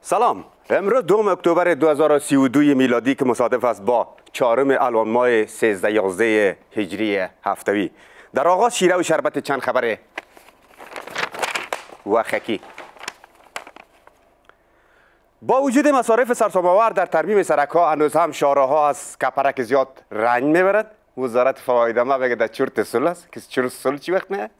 سلام. امروز 2 اکتبر 2032 میلادی که مصادف است با 4 الان ماه 13/11 هجری هفتوی. در آغاز شیره و شربت چند خبر وخکی. با وجود مصارف سرسام‌آور در ترمیم سرک‌ها هنوز هم شاهراه‌ها از کپرک زیاد رنج میبرد. وزارت فوایدامه بگه در چرت سل است که چرت سل چی وقت میه؟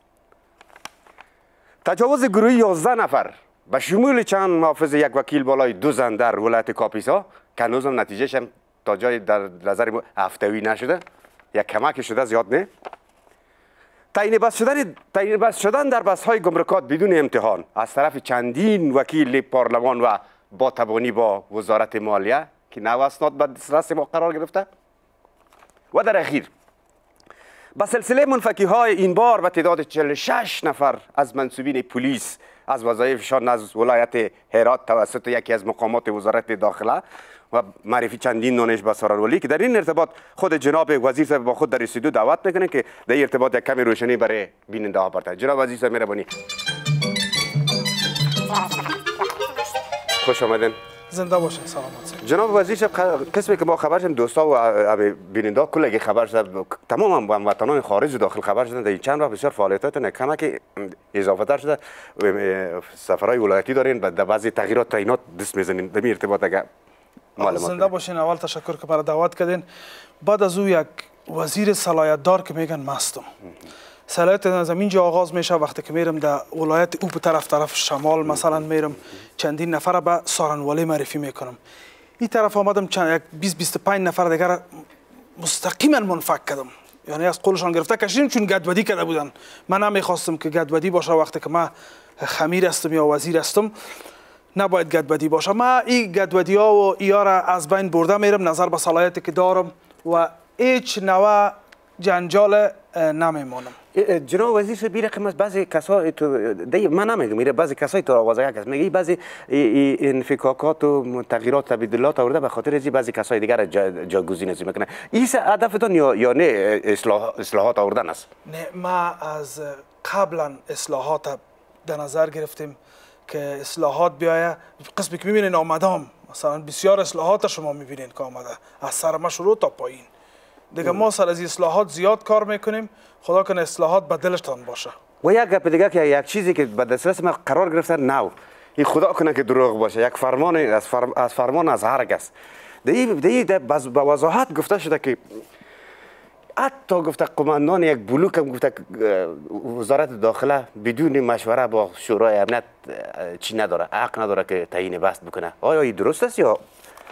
تجاوز گروهی 11 نفر به شمول چند محافظ یک وکیل بالای 2 زن در ولایت کاپیسا که هنوز هم نتیجهش هم تا جای در نظر هفتوی نشده، یک کمک شده زیاد نه. تعیین بس شدن در بس‌های گمرکات بدون امتحان از طرف چندین وکیل پارلمان و با تبانی با وزارت مالیه که نو اسناد به دسترس ما قرار گرفته. و در اخیر با سلسله منفکی های این بار به تعداد 46 نفر از منصوبین پلیس از وظایفشان از ولایت هرات توسط یکی از مقامات وزارت داخله و معرفی چندین نانش به سارانولی که در این ارتباط خود جناب وزیر صاحب با خود در استودیو دعوت میکنه که در این ارتباط یک کمی روشنی برای بیننده ها برده. جناب وزیر صاحب مهربانی. خوش آمدین. زنده باشین. سلامت. جناب وزیر صاحب، قسمی که ما خبر شدیم دوستا و بیننده کلگی خبر شد، تمام هموطنان خارج و داخل خبر شدن در این چند وقت بسیار فعالیتاتون کمک اضافه تر شده. سفرهای ولایتی دارین در بعضی تغییرات تعیینات دست میزنین. در این ارتباط اگر معلومات زنده باشین. اول تشکر که برای دعوت کردین. بعد از او یک وزیر صلاحیت دار که میگن مستم. صلاحیت از اینجا آغاز میشه وقتی که میرم در ولایت او به طرف شمال مثلا میرم چندین نفر به سارنوالی معرفی میکنم. این طرف آمدم چند 20-25 نفر دیگر مستقیما منفک کردم، یعنی از قولشان گرفته کشیدیم چون گدودی کرده بودن. من نمیخواستم که گدودی باشه وقتی که من خمیر هستم یا وزیر هستم، نباید گدودی باشه. من این گدودی ها و اینا را از بین برده میرم نظر به صلاحیتی که دارم و هیچ نوع جنجال نمیمونم. جناب وزیر صاحب این رقم بعضی کسا من نمیگم میره بعضی کسایی تو آوازه یک است میگه بعضی انفکاکات و تغییرات تبدیلات آورده به خاطر از بعضی کسای دیگر جاگزین میکنه. این هدفتون یا نه اصلاحات آوردن است؟ نه، ما از قبلا اصلاحات در نظر گرفتیم که اصلاحات بیایه. قسمی که میبینین آمدام مثلا بسیار اصلاحات شما میبینین که آمده از سر ما شروع تا پایین. دیگه ما سر از اصلاحات زیاد کار میکنیم. خدا کنه اصلاحات به دلشتان باشه. و یک گپ دیگه که یک چیزی که به دسترس ما قرار گرفته نو، این خدا کنه که دروغ باشه، یک فرمان از فرمان از هر کس. به وضاحت گفته شده که حتی گفته قماندان یک بلوک هم گفته وزارت داخله بدون مشوره با شورای امنیت چی نداره، حق نداره که تعیین بست بکنه. آیا این درست است یا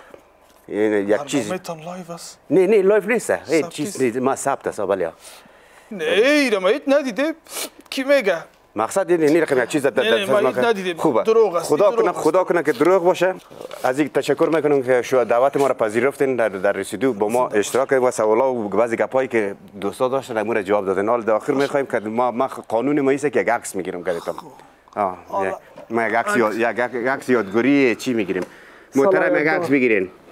یک چیز؟ لایو است؟ نه لایو نیست. هیچ چیز ما ثبت است بالیا. نه ایرم ایت ندیده. کی میگه؟ مقصد این رقم یک چیز خوبه. دروغ است. خدا کنه که دروغ باشه. از این تشکر میکنم که شما دعوت ما را پذیرفتین در رسیدو با ما اشتراک و سوالا و بعضی گپایی که دوستا داشتن امور جواب دادن. حال در آخر میخوایم که ما قانون ما است که یک عکس میگیریم کردم. ما یک عکس یادگاری چی میگیریم؟ محترم یک عکس میگیرین.